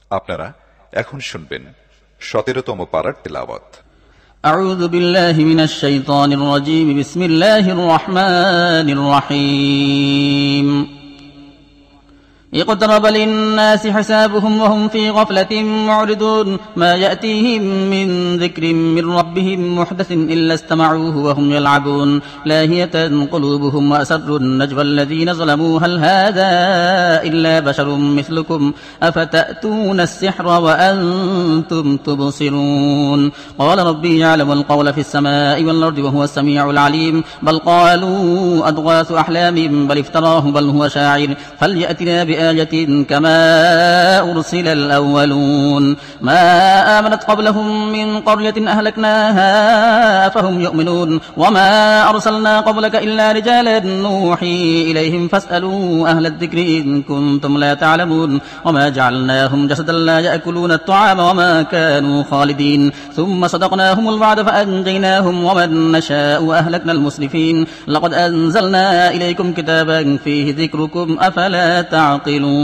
আপনারা এখন শুনবেন 17তম পারার তেলাওয়াত। أعوذ بالله من الشيطان الرجيم. بسم الله الرحمن الرحيم. اقترب للناس حسابهم وهم في غفلة معرضون ما يأتيهم من ذكر من ربهم محدث إلا استمعوه وهم يلعبون لاهية قلوبهم وأسروا النجوى الذين ظلموا هل هذا إلا بشر مثلكم أفتأتون السحر وأنتم تبصرون قال ربي يعلم القول في السماء والأرض وهو السميع العليم بل قالوا أضغاث أحلام بل افتراه بل هو شاعر فليأتنا بآية كما أرسل الأولون ما آمنت قبلهم من قرية أهلكناها فهم يؤمنون وما أرسلنا قبلك إلا رجالا نوحي إليهم فاسألوا أهل الذكر إن كنتم لا تعلمون وما جعلناهم جسدا لا يأكلون الطعام وما كانوا خالدين ثم صدقناهم الوعد فأنجيناهم ومن نشاء وأهلكنا المسرفين لقد أنزلنا إليكم كتابا فيه ذكركم أفلا تعقلون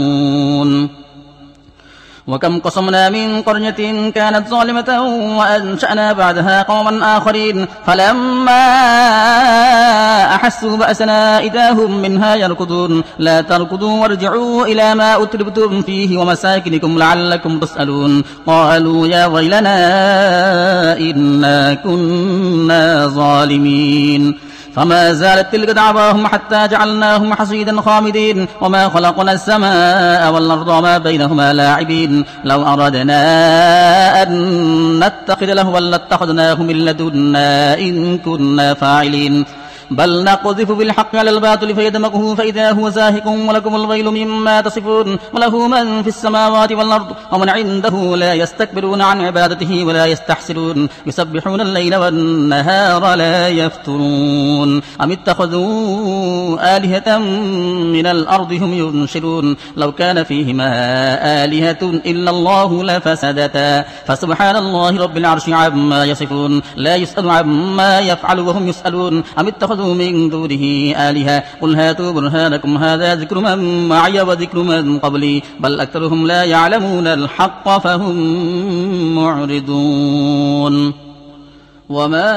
وكم قصمنا من قرية كانت ظالمة وأنشأنا بعدها قوما آخرين فلما أحسوا بأسنا إذا هم منها يركضون لا تركضوا وارجعوا إلى ما أتربتم فيه ومساكنكم لعلكم تسألون قالوا يا ويلنا إنا كنا ظالمين فما زالت تلك دعواهم حتى جعلناهم حصيدا خامدين وما خلقنا السماء والأرض وما بينهما لاعبين لو أردنا أن نتخذ لهوا لاتخذناه من لدنا إن كنا فاعلين بل نقذف بالحق على الباطل فيدمغه فإذا هو زاهق ولكم الويل مما تصفون وله من في السماوات والأرض ومن عنده لا يستكبرون عن عبادته ولا يستحسرون يسبحون الليل والنهار لا يفترون أم اتخذوا آلهة من الأرض هم ينشرون لو كان فيهما آلهة إلا الله لفسدتا فسبحان الله رب العرش عما يصفون لا يسأل عما يفعل وهم يسألون أم اتخذوا من دونه آلهة قل هاتوا برهانكم هذا ذكر من معي وذكر من قبلي بل أكثرهم لا يعلمون الحق فهم معرضون وما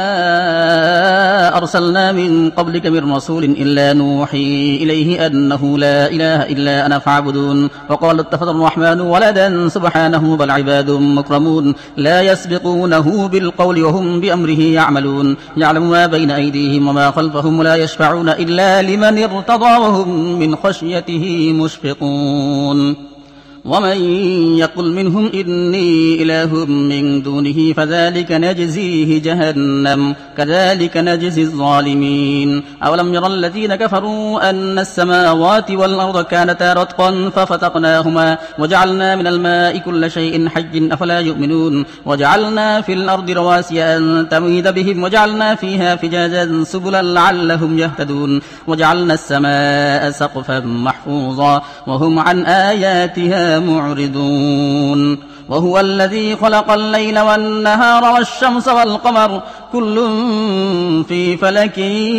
أرسلنا من قبلك من رسول إلا نوحي إليه أنه لا إله إلا أنا فاعبدون وقال اتخذ الرحمن ولدا سبحانه بل عباد مكرمون لا يسبقونه بالقول وهم بأمره يعملون يعلم ما بين أيديهم وما خلفهم ولا يشفعون إلا لمن ارتضى وهم من خشيته مشفقون ومن يقل منهم إني إله من دونه فذلك نجزيه جهنم كذلك نجزي الظالمين أولم يرى الذين كفروا أن السماوات والأرض كانتا رتقا ففتقناهما وجعلنا من الماء كل شيء حي أفلا يؤمنون وجعلنا في الأرض رواسي أن تميد بهم وجعلنا فيها فجاجا سبلا لعلهم يهتدون وجعلنا السماء سقفا محفوظا وهم عن آياتها معرضون وهو الذي خلق الليل والنهار والشمس والقمر كل في فلك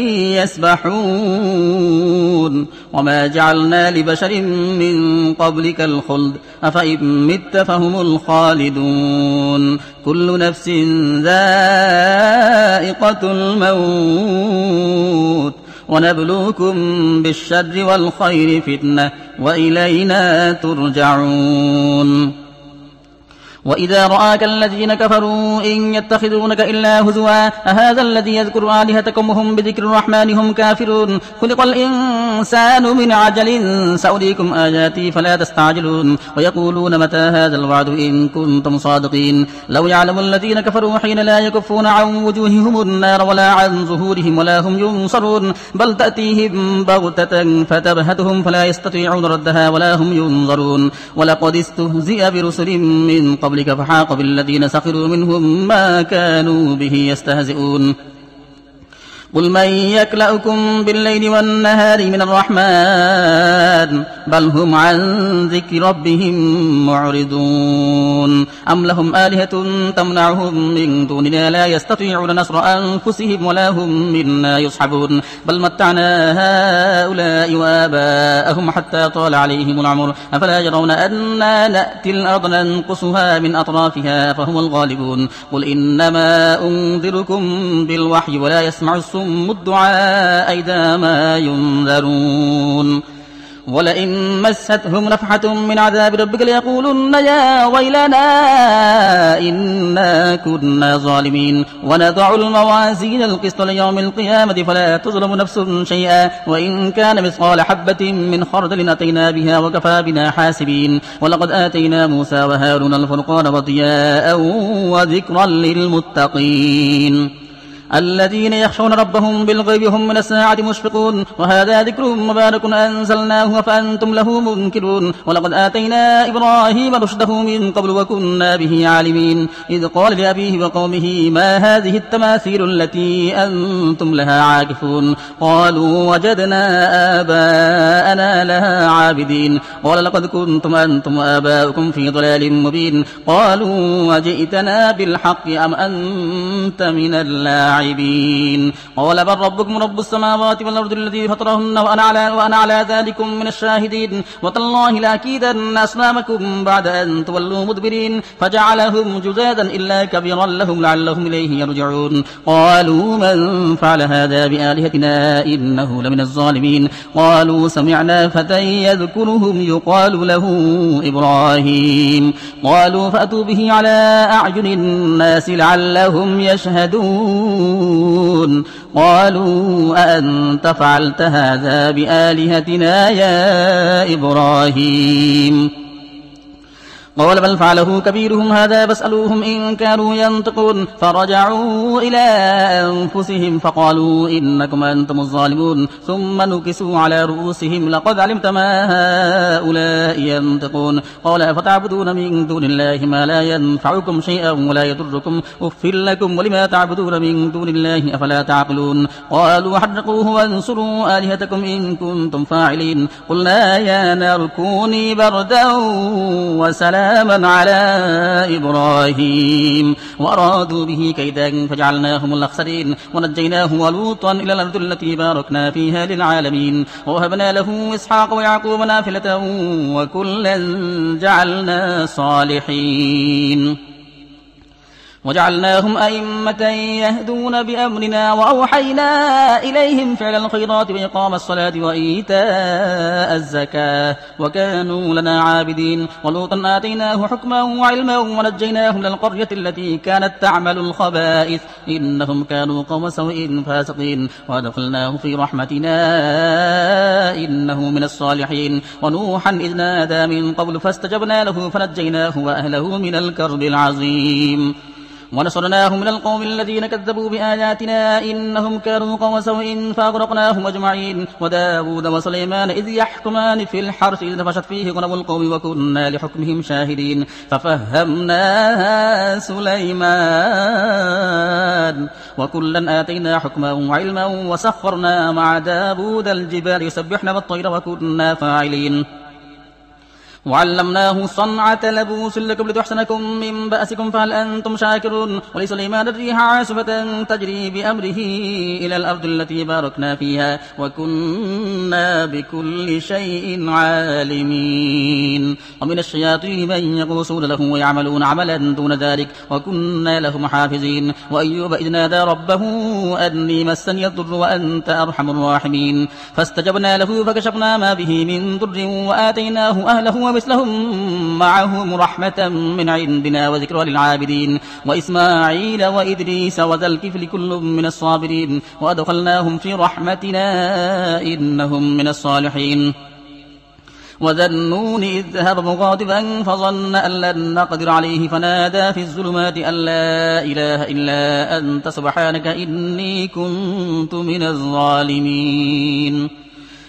يسبحون وما جعلنا لبشر من قبلك الخلد أفإن مت فهم الخالدون كل نفس ذائقة الموت ونبلوكم بالشر والخير فتنة وإلينا ترجعون وإذا رآك الذين كفروا إن يتخذونك إلا هزوا أهذا الذي يذكر آلهتكم وهم بذكر الرحمن هم كافرون خلق الإنسان من عجل سأريكم آياتي فلا تستعجلون ويقولون متى هذا الوعد إن كنتم صادقين لو يعلم الذين كفروا حين لا يكفون عن وجوههم النار ولا عن ظهورهم ولا هم ينصرون بل تأتيهم بغتة فتبهتهم فلا يستطيعون ردها ولا هم ينظرون ولقد استهزئ برسل من قبل فحاق بالذين سخروا منهم ما كانوا به يستهزئون قل من يكلأكم بالليل والنهار من الرحمن بل هم عن ذكر ربهم معرضون أم لهم آلهة تمنعهم من دوننا لا يستطيعون نصر أنفسهم ولا هم منا يصحبون بل متعنا هؤلاء وآباءهم حتى طال عليهم العمر أفلا يرون أنا نأتي الأرض ننقصها من أطرافها فهم الغالبون قل إنما أنذركم بالوحي ولا يسمع الصم الدعاء إذا ما ينذرون ولئن مستهم نفحة من عذاب ربك ليقولن يا ويلنا إنا كنا ظالمين ونضع الموازين القسط ليوم القيامة فلا تظلم نفس شيئا وإن كان مثقال حبة من خردل أتينا بها وكفى بنا حاسبين ولقد آتينا موسى وهارون الفرقان وضياء وذكرا للمتقين الذين يخشون ربهم بالغيب هم من الساعة مشفقون وهذا ذكر مبارك أنزلناه فأنتم له منكرون ولقد آتينا إبراهيم رشده من قبل وكنا به عالمين إذ قال لأبيه وقومه ما هذه التماثيل التي أنتم لها عاكفون قالوا وجدنا آباءنا لها عابدين قال لقد كنتم أنتم وآباؤكم في ضلال مبين قالوا وجئتنا بالحق أم أنت من اللاعبين قال بل ربكم رب السماوات والأرض الذي فطرهن وأنا على ذلكم من الشاهدين وتالله لأكيدن أصنامكم بعد أن تولوا مدبرين فجعلهم جذاذا إلا كبيرا لهم لعلهم إليه يرجعون قالوا من فعل هذا بآلهتنا إنه لمن الظالمين قالوا سمعنا فتى يذكرهم يقال له إبراهيم قالوا فأتوا به على أعين الناس لعلهم يشهدون قالوا أأنت فعلت هذا بآلهتنا يا إبراهيم قال بل فعله كبيرهم هذا فاسألوهم إن كانوا ينطقون فرجعوا إلى أنفسهم فقالوا إنكم أنتم الظالمون ثم نكسوا على رؤوسهم لقد علمت ما هؤلاء ينطقون قال أفتعبدون من دون الله ما لا ينفعكم شيئا ولا يضركم أف لكم ولما تعبدون من دون الله أفلا تعقلون قالوا حرقوه وانصروا آلهتكم إن كنتم فاعلين قلنا يا نار كوني بردا وسلاما على إبراهيم وأرادوا به كيدا فجعلناهم الأخسرين ونجيناه ولوطا إلى الأرض التي باركنا فيها للعالمين ووهبنا له إسحاق ويعقوب نافلة وكلا جعلنا صالحين وجعلناهم أئمة يهدون بأمرنا وأوحينا إليهم فعل الخيرات وإقام الصلاة وإيتاء الزكاة وكانوا لنا عابدين ولوطا آتيناه حكما وعلما ونجيناه من القرية التي كانت تعمل الخبائث إنهم كانوا قوم سوء فاسقين وأدخلناه في رحمتنا إنه من الصالحين ونوحا إذ نادى من قبل فاستجبنا له فنجيناه وأهله من الكرب العظيم ونصرناه من القوم الذين كذبوا بآياتنا إنهم كانوا قوم سوء فأغرقناهم أجمعين وداود وسليمان إذ يحكمان في الحرث إذ نفشت فيه غنم القوم وكنا لحكمهم شاهدين ففهمناها سليمان وكلا آتينا حكما وعلما وسخرنا مع داود الجبال يسبحن والطير وكنا فاعلين وعلمناه صنعة لبوس لكم لتحسنكم من بأسكم فهل أنتم شاكرون ولسليمان الريح عاصفة تجري بأمره إلى الأرض التي باركنا فيها وكنا بكل شيء عالمين ومن الشياطين من يغوصون له ويعملون عملا دون ذلك وكنا لهم حافظين وأيوب إذ نادى ربه أني مسني الضر وأنت أرحم الراحمين فاستجبنا له فكشفنا ما به من ضر وآتيناه أهله ومثلهم معهم رحمة من عندنا وذكرى للعابدين وإسماعيل وإدريس وذا الكفل كل من الصابرين وأدخلناهم في رحمتنا إنهم من الصالحين وذا النون إذ ذهب مغاضبا فظن أن لن نقدر عليه فنادى في الظلمات أن لا إله إلا أنت سبحانك إني كنت من الظالمين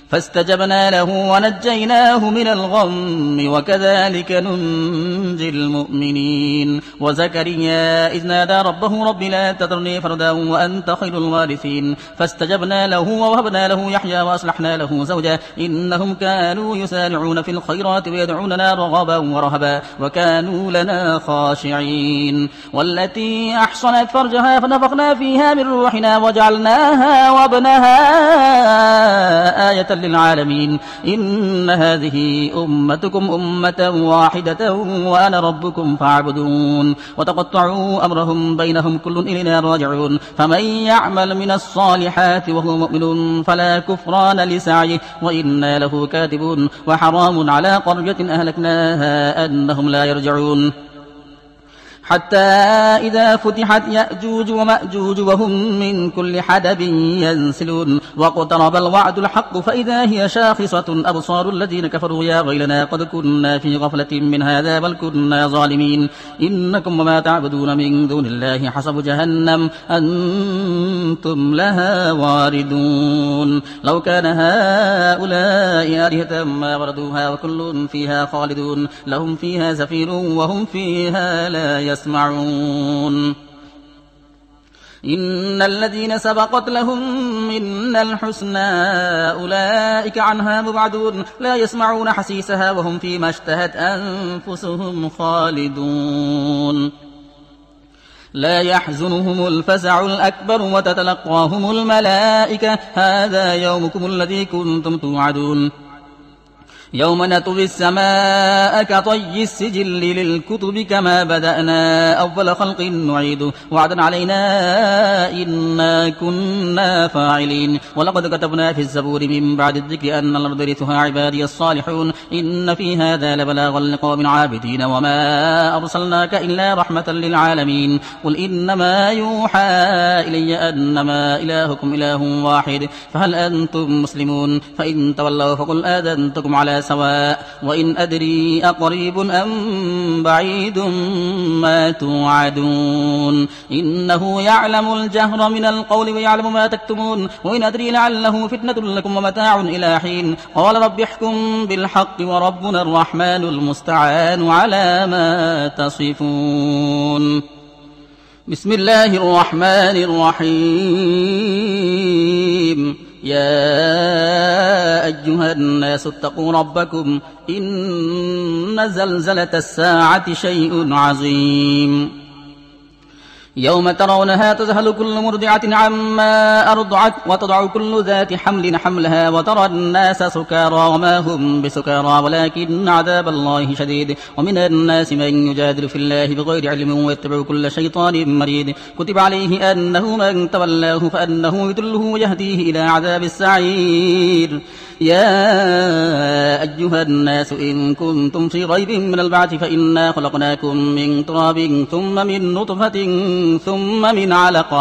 فاستجبنا له ونجيناه من الغم وكذلك ننجي المؤمنين وزكريا إذ نادى ربه رب لا تذرني فردا وأنت خير الوارثين فاستجبنا له ووهبنا له يحيى وأصلحنا له زوجا إنهم كانوا يسارعون في الخيرات ويدعوننا رغبا ورهبا وكانوا لنا خاشعين والتي أحصنت فرجها فنفخنا فيها من روحنا وجعلناها وابنها آية للعالمين إن هذه أمتكم أمة واحدة وأنا ربكم فاعبدون وتقطعوا أمرهم بينهم كل إلينا راجعون فمن يعمل من الصالحات وهو مؤمن فلا كفران لسعيه وإنا له كاتبون وحرام على قرية أهلكناها أنهم لا يرجعون حتى إذا فتحت يأجوج ومأجوج وهم من كل حدب ينسلون واقترب الوعد الحق فإذا هي شاخصة أبصار الذين كفروا يا ويلنا قد كنا في غفلة من هذا بل كنا ظالمين إنكم وما تعبدون من دون الله حسب جهنم أنتم لها واردون لو كان هؤلاء آلهة ما وردوها وكل فيها خالدون لهم فيها زفير وهم فيها لا يسمعون إن الذين سبقت لهم منا الحسنى أولئك عنها مبعدون لا يسمعون حسيسها وهم فيما اشتهت أنفسهم خالدون لا يحزنهم الفزع الأكبر وتتلقاهم الملائكة هذا يومكم الذي كنتم توعدون يوم نطوي السماء كطي السجل للكتب كما بدأنا أول خلق نعيده وعدا علينا إنا كنا فاعلين ولقد كتبنا في الزبور من بعد الذكر أن الأرض يرثها عبادي الصالحون إن في هذا لبلاغا لقوم عابدين وما أرسلناك إلا رحمة للعالمين قل إنما يوحى إلي أنما إلهكم إله واحد فهل أنتم مسلمون فإن تولوا فقل آذنتكم على سواء وإن أدري أقريب أم بعيد ما توعدون إنه يعلم الجهر من القول ويعلم ما تكتمون وإن أدري لعله فتنة لكم ومتاع إلى حين قال رب احكم بالحق وربنا الرحمن المستعان على ما تصفون بسم الله الرحمن الرحيم يا أيها الناس اتقوا ربكم إن زلزلة الساعة شيء عظيم يوم ترونها تذهل كل مرضعة عما أرضعت وتضع كل ذات حمل حملها وترى الناس سكارى وما هم بسكارى ولكن عذاب الله شديد ومن الناس من يجادل في الله بغير علم ويتبع كل شيطان مريد كتب عليه أنه من تولاه فأنه يضله ويهديه إلى عذاب السعير يا أيها الناس إن كنتم في ريب من البعث فإنا خلقناكم من تراب ثم من نطفة ثم من علقة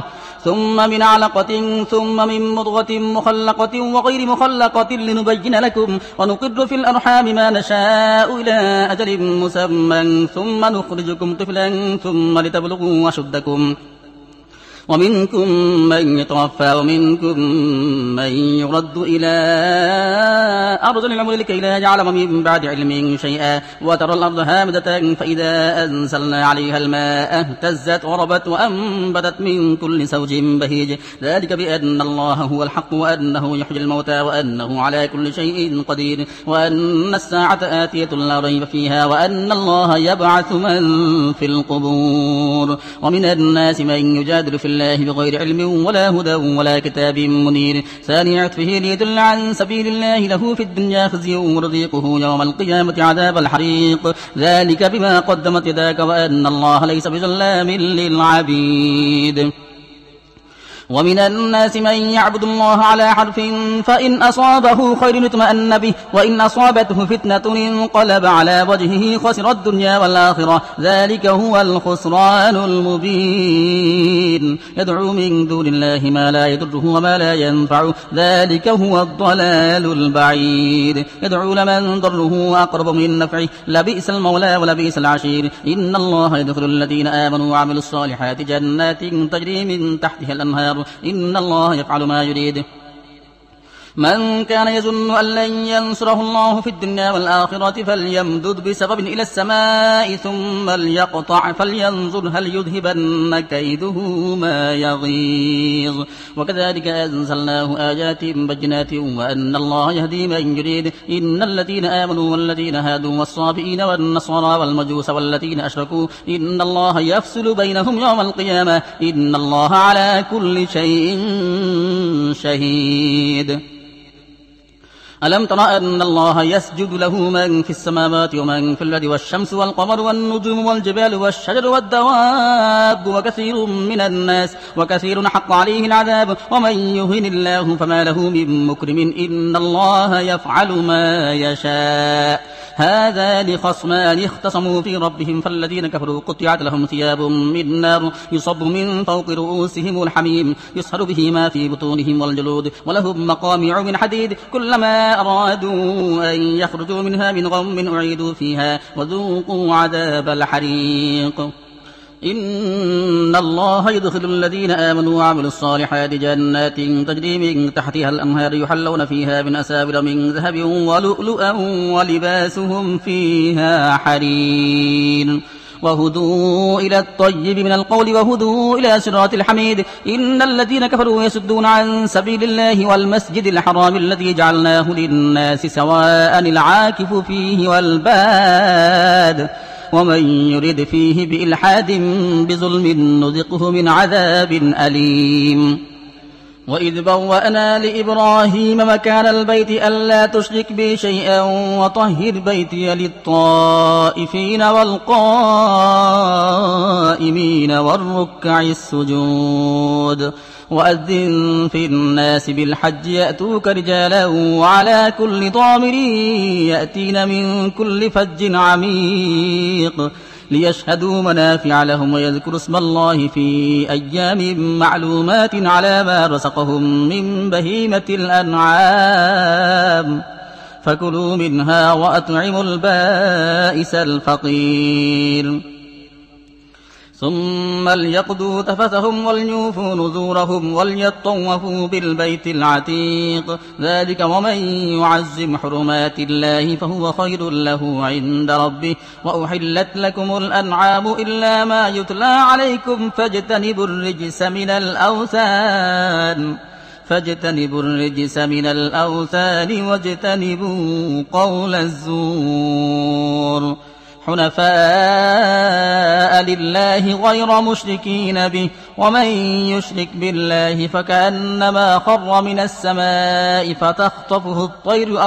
ثم من مضغة مخلقة وغير مخلقة لنبين لكم ونقر في الأرحام ما نشاء إلى أجل مسمى ثم نخرجكم طفلا ثم لتبلغوا أشدكم ومنكم من يتوفى ومنكم من يرد إلى أرض العمر لكي لا يعلم من بعد علم شيئا وترى الأرض هامدة فإذا أنزلنا عليها الماء اهتزت وربت وأنبتت من كل زوج بهيج ذلك بأن الله هو الحق وأنه يحيي الموتى وأنه على كل شيء قدير وأن الساعة آتية لا ريب فيها وأن الله يبعث من في القبور ومن الناس من يجادل في الله بغير علم ولا هدى ولا كتاب منير ثاني عطفه ليدل عن سبيل الله له في الدنيا خزي ونذيقه يوم القيامة عذاب الحريق ذلك بما قدمت يداك وأن الله ليس بظلام للعبيد ومن الناس من يعبد الله على حرف فإن أصابه خير اطمأن به وإن أصابته فتنة انقلب على وجهه خسر الدنيا والآخرة ذلك هو الخسران المبين يدعو من دون الله ما لا يضره وما لا ينفعه ذلك هو الضلال البعيد يدعو لمن ضره أقرب من نفعه لبئس المولى ولبئس العشير إن الله يدخل الذين آمنوا وعملوا الصالحات جنات تجري من تحتها الأنهار إن الله يفعل ما يريد من كان يظن أن لن ينصره الله في الدنيا والآخرة فليمدد بسبب إلى السماء ثم ليقطع فلينظر هل يذهبن كيده ما يغيظ وكذلك أنزلناه آيات بينات وأن الله يهدي من يريد إن الذين آمنوا والذين هادوا والصابئين والنصارى والمجوس والذين أشركوا إن الله يفصل بينهم يوم القيامة إن الله على كل شيء شهيد ألم تر أن الله يسجد له من في السماوات ومن في الأرض والشمس والقمر والنجوم والجبال والشجر والدواب وكثير من الناس وكثير حق عليه العذاب ومن يهن الله فما له من مكرم إن الله يفعل ما يشاء هذان خصمان اختصموا في ربهم فالذين كفروا قطعت لهم ثياب من نار يصب من فوق رؤوسهم الحميم يصهر به ما في بطونهم والجلود ولهم مقامع من حديد كلما أرادوا أن يخرجوا منها من غم أعيدوا فيها وذوقوا عذاب الحريق إن الله يدخل الذين آمنوا وعملوا الصالحات جنات تجري من تحتها الأنهار يحلون فيها من أساور من ذهب ولؤلؤا ولباسهم فيها حرير وهدوا إلى الطيب من القول وهدوا إلى صراط الحميد إن الذين كفروا يصدون عن سبيل الله والمسجد الحرام الذي جعلناه للناس سواء العاكف فيه والباد ومن يرد فيه بإلحاد بظلم نذقه من عذاب أليم وإذ بوأنا لإبراهيم مكان البيت ألا تشرك بي شيئا وطهر بيتي للطائفين والقائمين والركع السجود وأذن في الناس بالحج يأتوك رجالا وعلى كل ضامر يأتين من كل فج عميق ليشهدوا منافع لهم ويذكروا اسم الله في أيام معلومات على ما رزقهم من بهيمة الأنعام فكلوا منها وأطعموا البائس الفقير ثم ليقضوا تفثهم وليوفوا نذورهم وليطوفوا بالبيت العتيق ذلك ومن يعزم حرمات الله فهو خير له عند ربه وأحلت لكم الأنعام إلا ما يتلى عليكم فاجتنبوا الرجس من الأوثان واجتنبوا قول الزور حنفاء لله غير مشركين به ومن يشرك بالله فكأنما خر من السماء فتخطفه الطير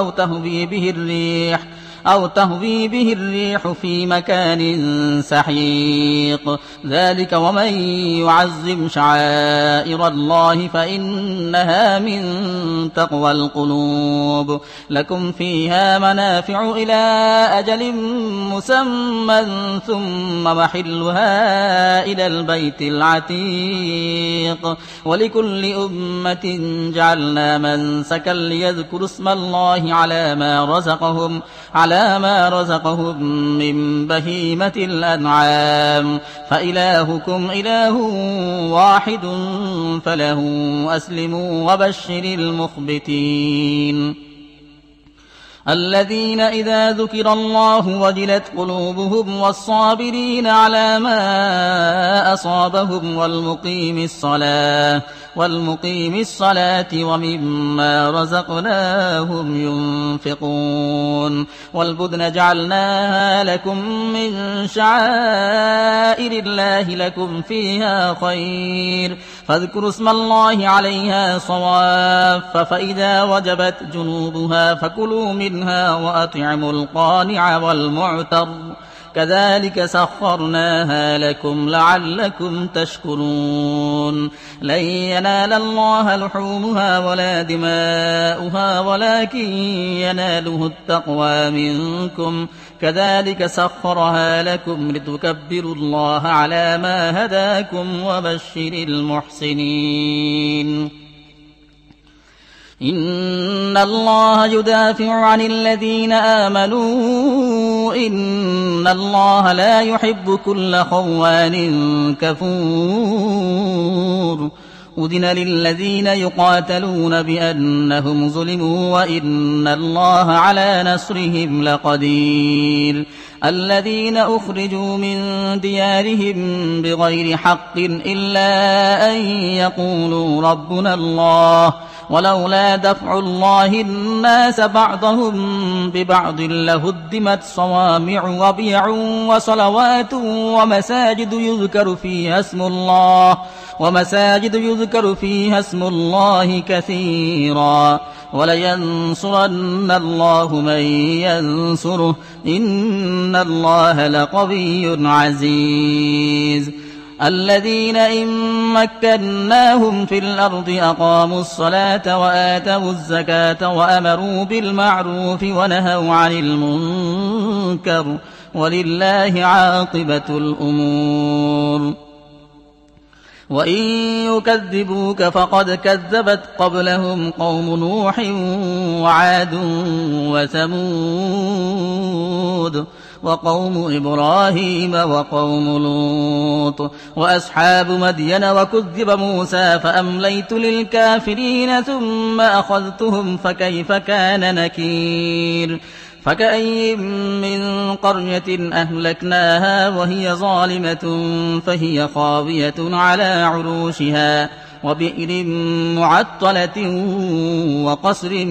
أو تهوي به الريح في مكان سحيق ذلك ومن يعظم شعائر الله فإنها من تقوى القلوب لكم فيها منافع إلى أجل مسمى ثم محلها إلى البيت العتيق ولكل أمة جعلنا منسكا ليذكروا اسم الله على ما رزقهم من بهيمة الأنعام فإلهكم إله واحد فله أسلموا وبشر المخبتين الذين إذا ذكر الله وجلت قلوبهم والصابرين على ما أصابهم والمقيم الصلاة ومما رزقناهم ينفقون والبدن جعلناها لكم من شعائر الله لكم فيها خير فاذكروا اسم الله عليها صواف فإذا وجبت جنوبها فكلوا منها وأطعموا القانع والمعتر كذلك سخرناها لكم لعلكم تشكرون لن ينال الله لحومها ولا دماؤها ولكن يناله التقوى منكم كذلك سخرها لكم لتكبروا الله على ما هداكم وبشر المحسنين إن الله يدافع عن الذين آمنوا إن الله لا يحب كل خوان كفور أذن للذين يقاتلون بأنهم ظلموا وإن الله على نصرهم لقدير الذين أخرجوا من ديارهم بغير حق إلا أن يقولوا ربنا الله ولولا دفع الله الناس بعضهم ببعض لهدمت صوامع وبيع وصلوات ومساجد يذكر فيها اسم الله كثيرا ولينصرن الله من ينصره إن الله لقوي عزيز الذين إن مكناهم في الأرض أقاموا الصلاة وآتوا الزكاة وأمروا بالمعروف ونهوا عن المنكر ولله عاقبة الأمور وإن يكذبوك فقد كذبت قبلهم قوم نوح وعاد وثمود وقوم إبراهيم وقوم لوط وأصحاب مدين وكذب موسى فأمليت للكافرين ثم أخذتهم فكيف كان نكير فكأي من قرية أهلكناها وهي ظالمة فهي خاوية على عروشها وبئر معطلة وقصر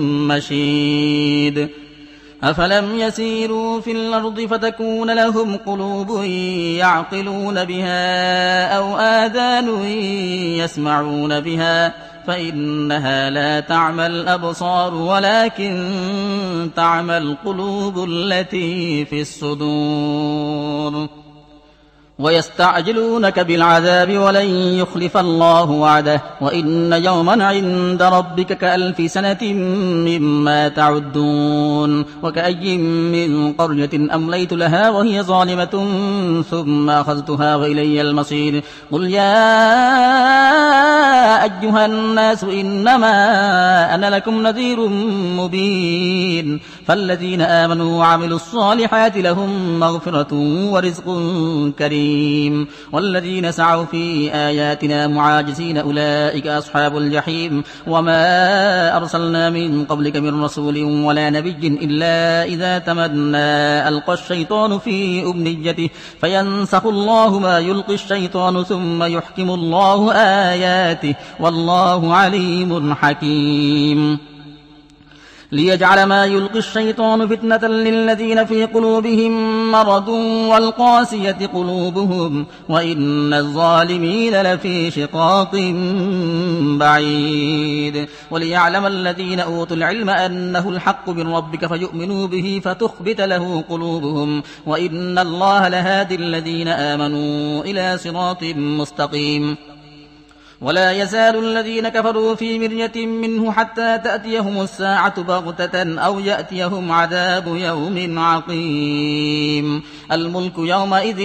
مشيد أفلم يسيروا في الأرض فتكون لهم قلوب يعقلون بها أو آذان يسمعون بها فإنها لا تعمى الأبصار ولكن تعمى القلوب التي في الصدور ويستعجلونك بالعذاب ولن يخلف الله وعده وإن يوما عند ربك كألف سنة مما تعدون وكأي من قرية أمليت لها وهي ظالمة ثم أخذتها وإلي المصير قل يا أيها الناس إنما أنا لكم نذير مبين فالذين آمنوا وعملوا الصالحات لهم مغفرة ورزق كريم والذين سعوا في آياتنا معاجزين أولئك أصحاب الجحيم وما أرسلنا من قبلك من رسول ولا نبي إلا إذا تمنى ألقى الشيطان في أمنيته فينسخ الله ما يلقي الشيطان ثم يحكم الله آياته والله عليم حكيم ليجعل ما يلقي الشيطان فتنة للذين في قلوبهم مرض والقاسية قلوبهم وإن الظالمين لفي شقاق بعيد وليعلم الذين أوتوا العلم أنه الحق من ربك فيؤمنوا به فتخبت له قلوبهم وإن الله لهادي الذين آمنوا إلى صراط مستقيم ولا يزال الذين كفروا في مرية منه حتى تأتيهم الساعة بغتة أو يأتيهم عذاب يوم عقيم الملك يومئذ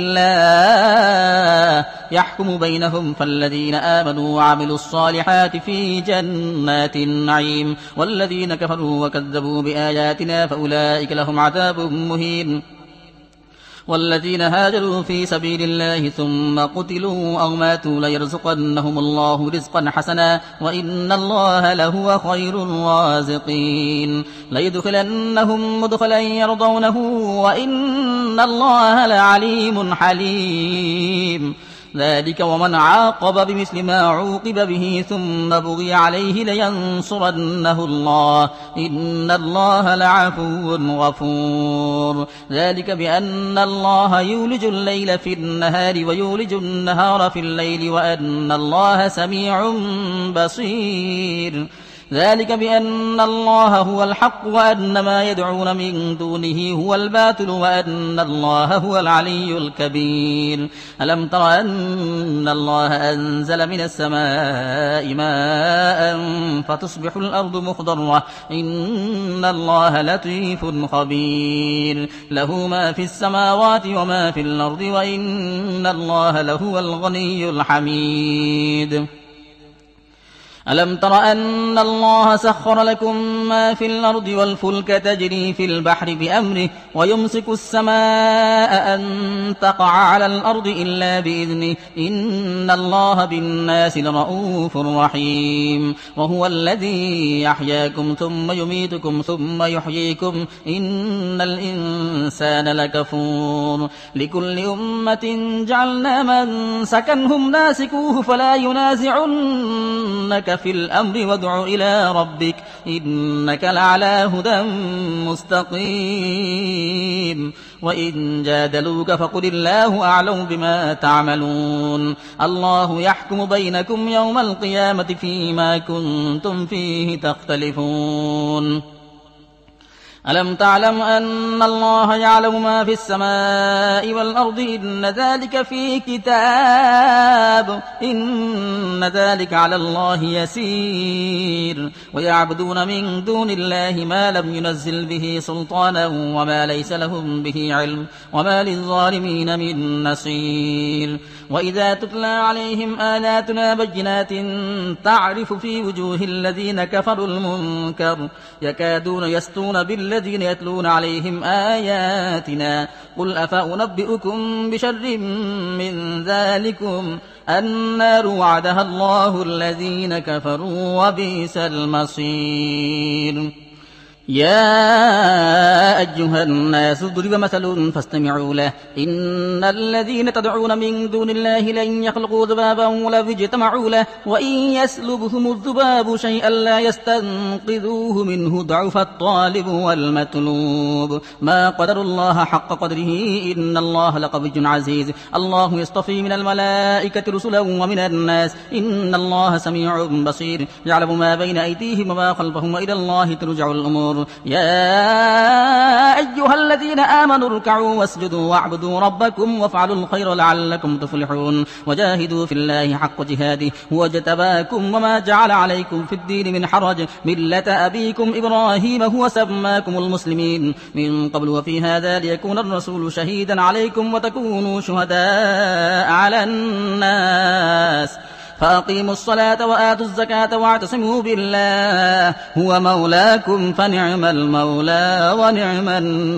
لله يحكم بينهم فالذين آمنوا وعملوا الصالحات في جنات النعيم والذين كفروا وكذبوا بآياتنا فأولئك لهم عذاب مهين والذين هاجروا في سبيل الله ثم قتلوا أو ماتوا ليرزقنهم الله رزقا حسنا وإن الله لهو خير الرازقين ليدخلنهم مدخلا يرضونه وإن الله لعليم حليم ذلك ومن عاقب بمثل ما عوقب به ثم بغي عليه لينصرنه الله إن الله لعفو غفور ذلك بأن الله يولج الليل في النهار ويولج النهار في الليل وأن الله سميع بصير ذلك بأن الله هو الحق وأن ما يدعون من دونه هو الباطل وأن الله هو العلي الكبير ألم تر أن الله أنزل من السماء ماء فتصبح الأرض مخضرة إن الله لطيف خبير له ما في السماوات وما في الأرض وإن الله لهو الغني الحميد ألم تر أن الله سخر لكم ما في الأرض والفلك تجري في البحر بأمره ويمسك السماء أن تقع على الأرض إلا بإذنه إن الله بالناس لرؤوف رحيم وهو الذي يحياكم ثم يميتكم ثم يحييكم إن الإنسان لكفور لكل أمة جعلنا منسكنهم ناسكوه فلا ينازعنك في الأمر وادع إلى ربك إنك لعلى هدى مستقيم وإن جادلوك فقل الله أعلم بما تعملون الله يحكم بينكم يوم القيامة فيما كنتم فيه تختلفون ألم تعلم أن الله يعلم ما في السماء والأرض إن ذلك في كتاب إن ذلك على الله يسير ويعبدون من دون الله ما لم ينزل به سلطانا وما ليس لهم به علم وما للظالمين من نصير وإذا تتلى عليهم آياتنا بينات تعرف في وجوه الذين كفروا المنكر يكادون يسطون بالذين يتلون عليهم آياتنا قل أفأنبئكم بشر من ذلكم النار وعدها الله الذين كفروا وبئس المصير يا أيها الناس ضرب مثل فاستمعوا له إن الذين تدعون من دون الله لن يخلقوا ذبابا ولو اجتمعوا له وإن يسلبهم الذباب شيئا لا يستنقذوه منه ضعف الطالب والمطلوب ما قدر الله حق قدره إن الله لقوي عزيز الله يصطفي من الملائكة رسلا ومن الناس إن الله سميع بصير يعلم ما بين أيديهم وما خلفهم وإلى الله ترجع الأمور يا أيها الذين آمنوا اركعوا واسجدوا واعبدوا ربكم وافعلوا الخير لعلكم تفلحون وجاهدوا في الله حق جهاده هو اجتباكم وما جعل عليكم في الدين من حرج ملة أبيكم إبراهيم هو سماكم المسلمين من قبل وفي هذا ليكون الرسول شهيدا عليكم وتكونوا شهداء على الناس فأقيموا الصلاة وآتوا الزكاة واعتصموا بالله هو مولاكم فنعم المولى ونعم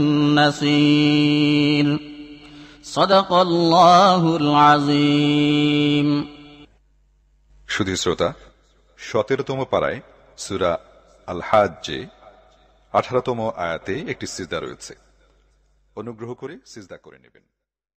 النصير صدق الله العظيم শুধু শ্রোতা 17তম পারায় সূরা আল হাজ্জে 18তম আয়াতে একটি সিজদা রয়েছে অনুগ্রহ করে সিজদা করে নেবেন